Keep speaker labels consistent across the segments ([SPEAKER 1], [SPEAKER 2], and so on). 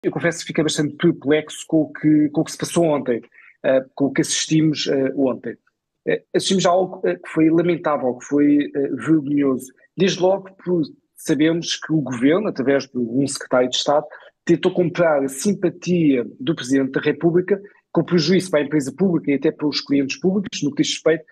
[SPEAKER 1] Eu confesso que fiquei bastante perplexo com o que se passou ontem, com o que assistimos ontem. Assistimos a algo que foi lamentável, que foi vergonhoso. Desde logo por sabemos que o governo, através de um secretário de Estado, tentou comprar a simpatia do Presidente da República com prejuízo para a empresa pública e até para os clientes públicos, no que diz respeito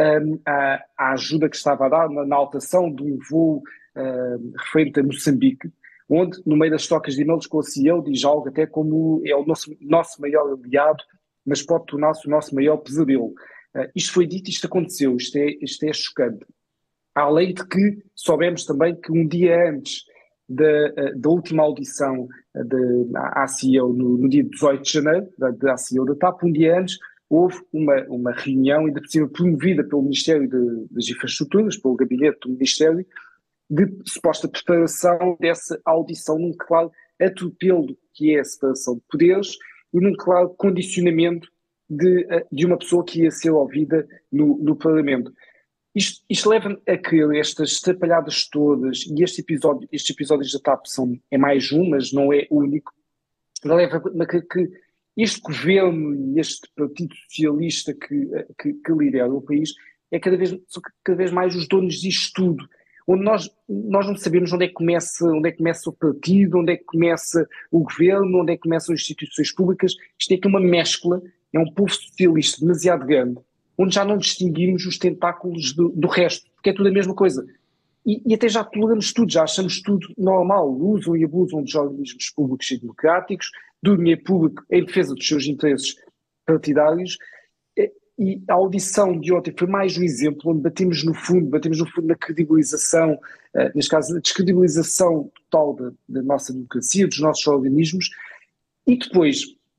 [SPEAKER 1] à ajuda que estava a dar na alteração de um voo referente a Moçambique, onde, no meio das trocas de e-mails com a CEO, diz algo até como é o nosso maior aliado, mas pode tornar-se o nosso maior pesadelo. Isto foi dito, isto aconteceu, isto é chocante. Além de que soubemos também que um dia antes da última audição à CEO, no dia 18 de janeiro, da CEO da TAP, um dia antes, houve uma reunião, ainda por cima promovida pelo Ministério das Infraestruturas, pelo gabinete do Ministério, de suposta preparação dessa audição num claro atropelo que é a separação de poderes e num claro condicionamento de uma pessoa que ia ser ouvida no Parlamento. Isto leva a que estas atrapalhadas todas, e estes episódios da TAP é mais um, mas não é o único, leva a que este governo e este Partido Socialista que lidera o país são cada vez mais os donos disto tudo, onde nós não sabemos onde é que começa o partido, onde é que começa o governo, onde é que começam as instituições públicas. Isto é aqui uma mescla, é um povo socialista demasiado grande, onde já não distinguimos os tentáculos do resto, porque é tudo a mesma coisa. E até já toleramos tudo, já achamos tudo normal, usam e abusam dos organismos públicos e democráticos, do dinheiro público em defesa dos seus interesses partidários. E a audição de ontem foi mais um exemplo onde batemos no fundo na credibilização, neste caso, a descredibilização total da nossa democracia, dos nossos organismos, e depois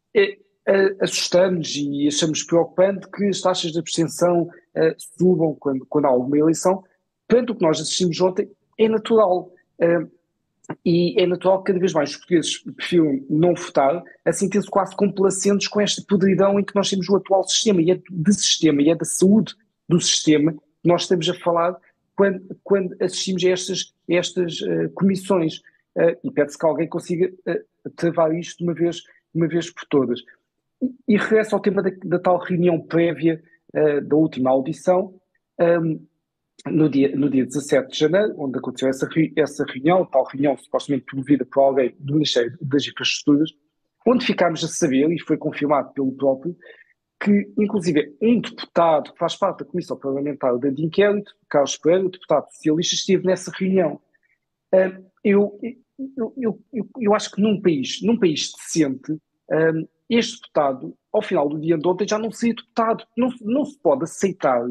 [SPEAKER 1] assustamos e achamos preocupante que as taxas de abstenção subam quando há alguma eleição. Portanto, o que nós assistimos ontem é natural. E é natural que cada vez mais os portugueses prefiram não votar, a sentir-se quase complacentes com esta podridão em que nós temos o atual sistema, e é de sistema, e é da saúde do sistema que nós estamos a falar quando assistimos a estas comissões. E pede-se que alguém consiga travar isto de uma vez por todas. E regresso ao tema da tal reunião prévia da última audição, no dia 17 de janeiro, onde aconteceu essa reunião, tal reunião supostamente promovida por alguém do Ministério das Infraestruturas, onde ficámos a saber, e foi confirmado pelo próprio, que inclusive um deputado que faz parte da Comissão Parlamentar de Inquérito, Carlos Pereira, o deputado socialista, esteve nessa reunião. Eu acho que num país decente, este deputado, ao final do dia de ontem, já não seria deputado. Não se pode aceitar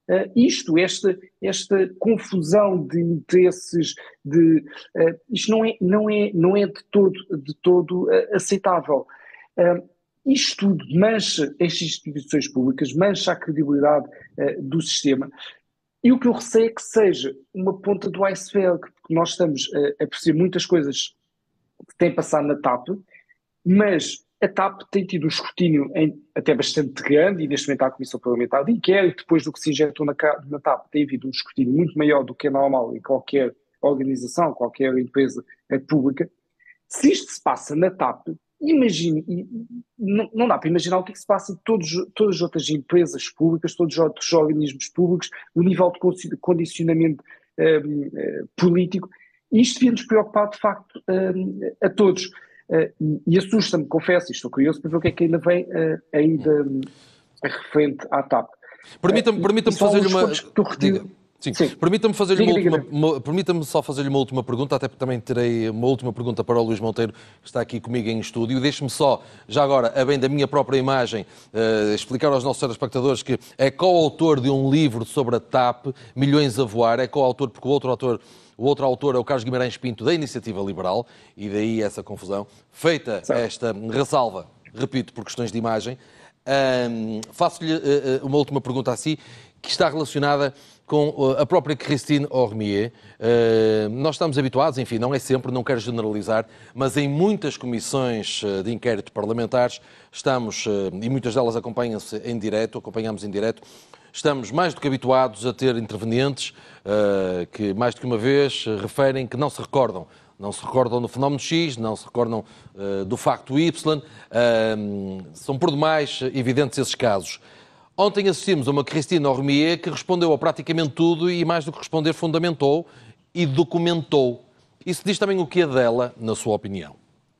[SPEAKER 1] esta confusão de interesses, isto não é de todo aceitável. Isto tudo mancha as instituições públicas, mancha a credibilidade do sistema, e o que eu receio é que seja uma ponta do iceberg, porque nós estamos a perceber muitas coisas que têm passado na TAP, mas a TAP tem tido um escrutínio até bastante grande, e neste momento há a Comissão Parlamentar de Inquérito. Depois do que se injetou na TAP, tem havido um escrutínio muito maior do que é normal em qualquer organização, qualquer empresa pública. Se isto se passa na TAP, imagine, não dá para imaginar o que se passa em todas as outras empresas públicas, todos os outros organismos públicos, o nível de condicionamento político, e isto devia-nos preocupar de facto a todos. E assusta-me, confesso, estou curioso para ver o que é que ainda vem referente à TAP.
[SPEAKER 2] Permita-me fazer-lhe uma...
[SPEAKER 1] Sim.
[SPEAKER 2] Permita-me só fazer-lhe uma última pergunta, até porque também terei uma última pergunta para o Luís Monteiro, que está aqui comigo em estúdio. Deixe-me só, já agora, a bem da minha própria imagem, explicar aos nossos telespectadores que é coautor de um livro sobre a TAP, Milhões a Voar. É coautor porque o outro autor é o Carlos Guimarães Pinto, da Iniciativa Liberal, e daí essa confusão. Feita esta ressalva, repito, por questões de imagem, faço-lhe uma última pergunta a si, que está relacionada com a própria Christine Ormier. Nós estamos habituados, enfim, não é sempre, não quero generalizar, mas em muitas comissões de inquérito parlamentares estamos, e muitas delas acompanhamos em direto, estamos mais do que habituados a ter intervenientes que mais do que uma vez referem que não se recordam não se recordam do fenómeno X, não se recordam do facto Y, são por demais evidentes esses casos. Ontem assistimos a uma Christine Ormier que respondeu a praticamente tudo e, mais do que responder, fundamentou e documentou. Isso diz também o que é dela, na sua opinião?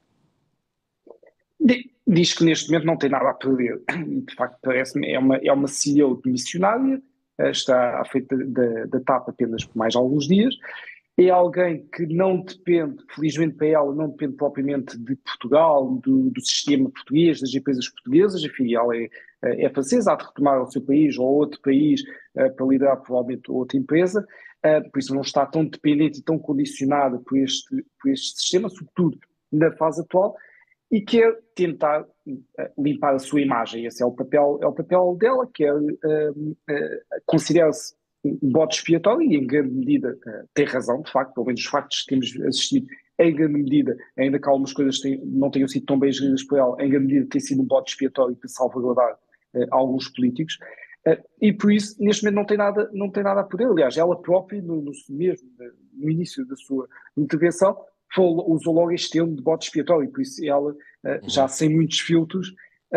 [SPEAKER 1] Diz que neste momento não tem nada a perder. De facto, parece-me, é uma CEO de missionária, está à frente da TAP apenas por mais alguns dias. É alguém que não depende, felizmente para ela, não depende propriamente de Portugal, do sistema português, das empresas portuguesas. Enfim, ela é francesa, há de retomar ao seu país ou outro país para liderar provavelmente outra empresa. Por isso não está tão dependente e tão condicionada por este sistema, sobretudo na fase atual, e quer tentar limpar a sua imagem. Esse é o papel dela, que é considera-se um bode expiatório e em grande medida tem razão, de facto, pelo menos os factos que temos assistido, em grande medida, ainda que algumas coisas não tenham sido tão bem geridas por ela, em grande medida tem sido um bode expiatório para salvaguardar alguns políticos. E por isso, neste momento, não tem nada a poder. Aliás, ela própria, no início da sua intervenção, usou logo este termo de bode expiatório, por isso ela, já sem muitos filtros,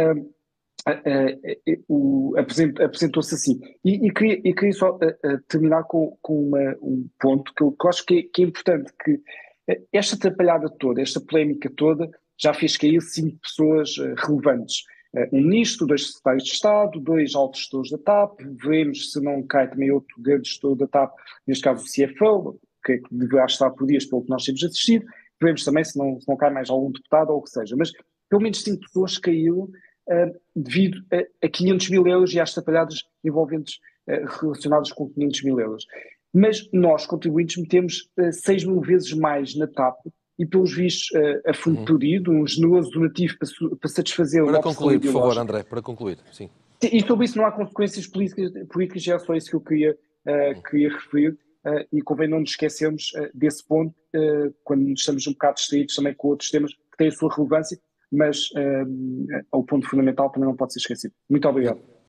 [SPEAKER 1] apresentou-se assim. E queria só terminar com um ponto que eu acho que é importante, que esta atrapalhada toda, esta polémica toda, já fez cair 5 pessoas relevantes. Um ministro, 2 secretários de Estado, 2 altos gestores da TAP, veremos se não cai também outro grande gestor da TAP, neste caso o CFO, que deverá estar por dias pelo que nós temos assistido. Veremos também se não cai mais algum deputado ou o que seja. Mas pelo menos 5 pessoas caíram devido a 500 mil euros e às atrapalhadas envolventes relacionadas com 500 mil euros. Mas nós, contribuintes, metemos 6 mil vezes mais na TAP e, pelos vistos, a fundo perdido, um generoso donativo para satisfazer o
[SPEAKER 2] Para
[SPEAKER 1] nosso
[SPEAKER 2] concluir, por favor, André, para concluir, sim.
[SPEAKER 1] E sobre isso não há consequências políticas, já é só isso que eu queria referir, e convém não nos esquecermos desse ponto, quando estamos um bocado distraídos também com outros temas que têm a sua relevância, mas o ponto fundamental também não pode ser esquecido. Muito obrigado.